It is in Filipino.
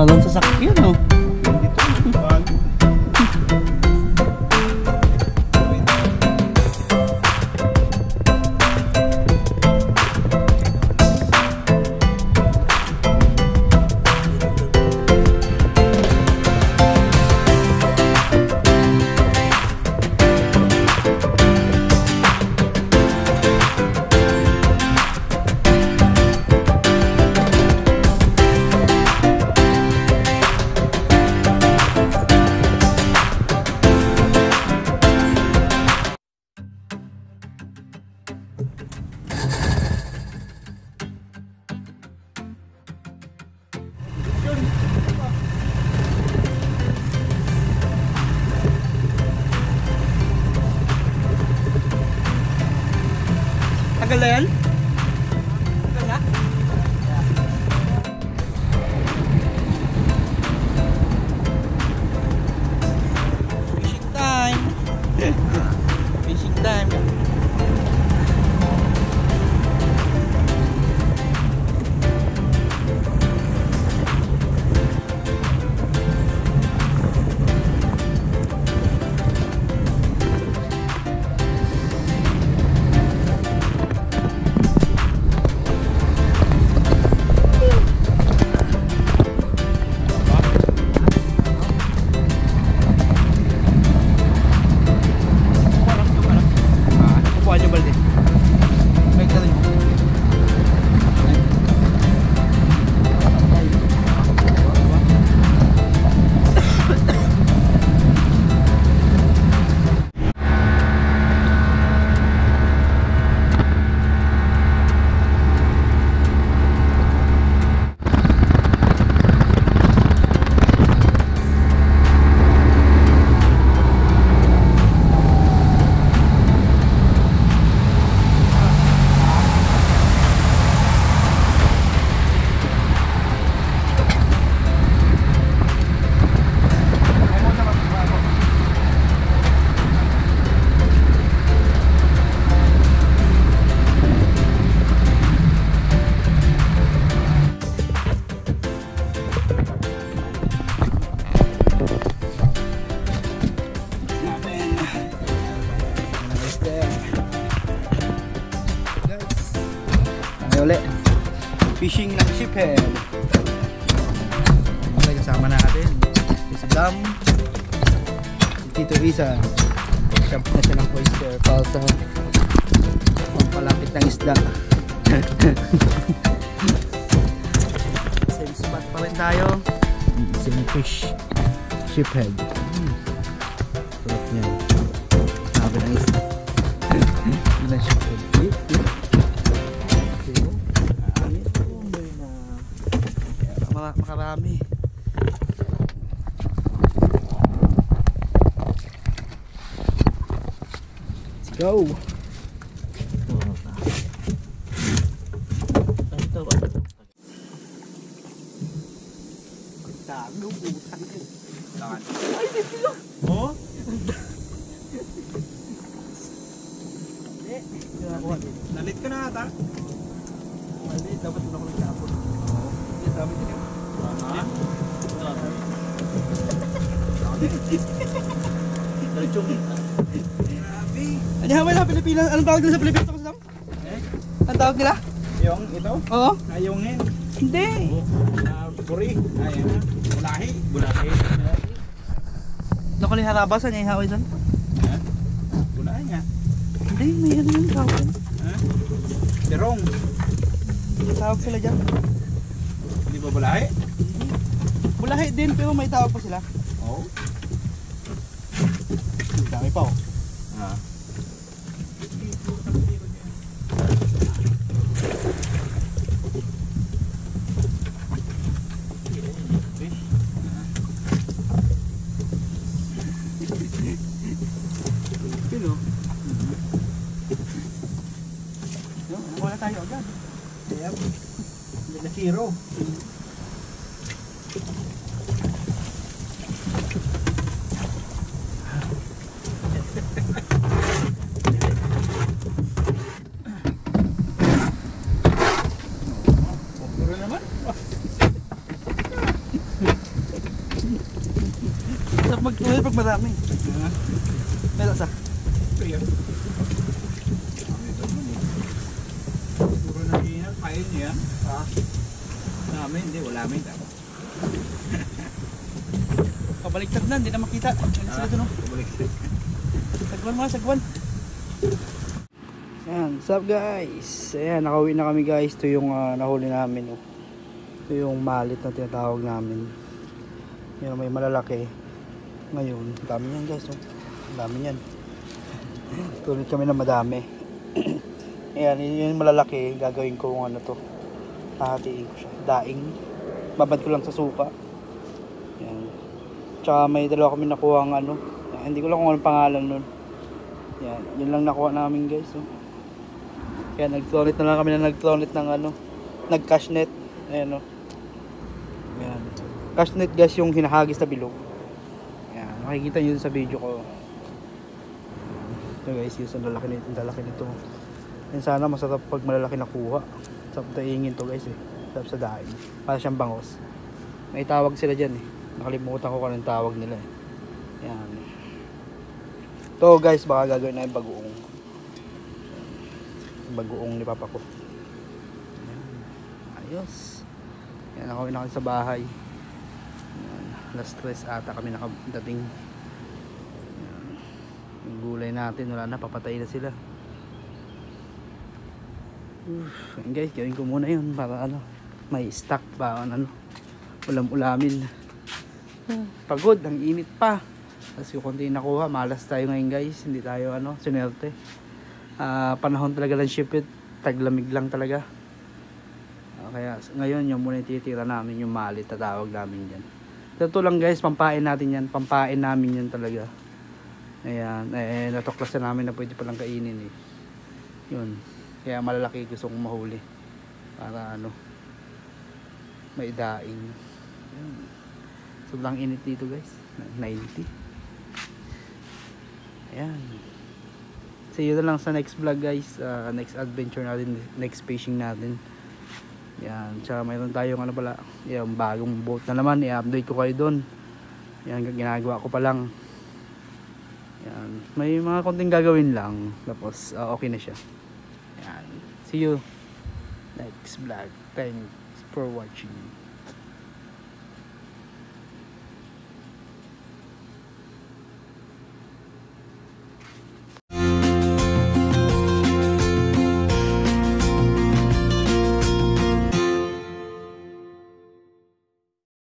Walang sasakyan, oh. Tagal na yan? Tagal na? Fishing time! Fishing time! Ulit fishing ng shiphead. Okay, kasama natin si Dam, si Tito Isa. Jump na siya ng oyster para sa pampalapit ng isda. Same spot pa rin tayo, same fish, shiphead. Sarap niya, sabi ng isda. Yun ang shiphead. Makarami. Let's go. Ay, sila. Oh? Nalit ka na ata? Nalit, dapat na ako nagkapon. Yan, dami din yun. Ano naman na Pilipinas? Anong tawag nila sa Pilipinas? Anong tawag nila? Yung ito? Oo. Ayungin. Hindi. Puri. Ayan. Bulahi. Bulahi. Nakuling harabas. Ano yung haway doon? Bulahi nga. Hindi. May ano yung tawag. Terong. Tawag sila dyan. Hindi ba bulahi? Bulahi din pero may tawag pa sila. Oo. Dami pa oh. Pino. Wala tayo agad. Yep. Na zero. Sarap magtuloy pag marami. Meron sa? Kaya. Siguro na hinal, kain niya. Namin, hindi, wala amin. Kabaliktad na, hindi na makita. Ano sila doon? Kabaliktad. Sagwan mga sagwan. Ayan, what's up guys? Ayan, nakauwi na kami guys. Ito yung nahuli namin. Oh. Ito yung malit na tinatawag namin. Yan, may malalaki. Ngayon, dami yan guys. Oh. Dami yan. Tulad kami na madami. Ayan, yun yung malalaki. Gagawin ko kung ano to. Hahatiin ko siya. Daing. Babad ko lang sa suka. Ayan. Tsaka may dalawa kami nakuha ang ano. Ayan, hindi ko lang kung anong pangalan nun. Yan, yun lang nakuha namin guys. Oh. Kaya nag-clonit na lang kami na nag-clonit ng ano. Nag-cashnet. Ayan o. Oh. Ayan. Cashnet guys yung hinahagis na bilog. Ayan, makikita nyo sa video ko. Ito guys, yung lalaki nito. Yan, sana masarap pag malalaki nakuha. Sarap taingin to guys eh. Sarap sa daing. Para siyang bangos. May tawag sila dyan eh. Nakalimutan ko kung anong tawag nila eh. Yan. Ito guys, baka gagawin na yung bagoong. Bagoong ni papa ko. Yan. Ayos. Yan, nakawin na kami sa bahay. Yan. Last stress ata kami nakadating. Yan. Yung gulay natin, wala na, papatay na sila. Yan guys, gawin ko muna yun para ano, may stock ba ano, ulam-ulamin. Pagod, ang init pa. Tapos yung konti nakuha, malas tayo ngayon guys, hindi tayo ano, sinerte. Panahon talaga lang shipit, taglamig lang talaga. Kaya ngayon yung muna titira namin, yung malit na tawag namin yan. Ito lang guys, pampain natin yan, pampain namin yan talaga. Ayan, natuklasan namin na pwede palang kainin eh. Yun, kaya malalaki gusto kong mahuli. Para ano, may daing. Yun. Sobrang init dito guys, 90. Ayan. See you na lang sa next vlog guys. Next adventure natin, next fishing natin. Yan, tsaka mayroon tayong ano pala, yung bagong boat na naman, i-update ko kayo doon. Yan, ginagawa ko pa lang. Yan, may mga konting gagawin lang, tapos okay na siya. Yan, see you next vlog. Thanks for watching.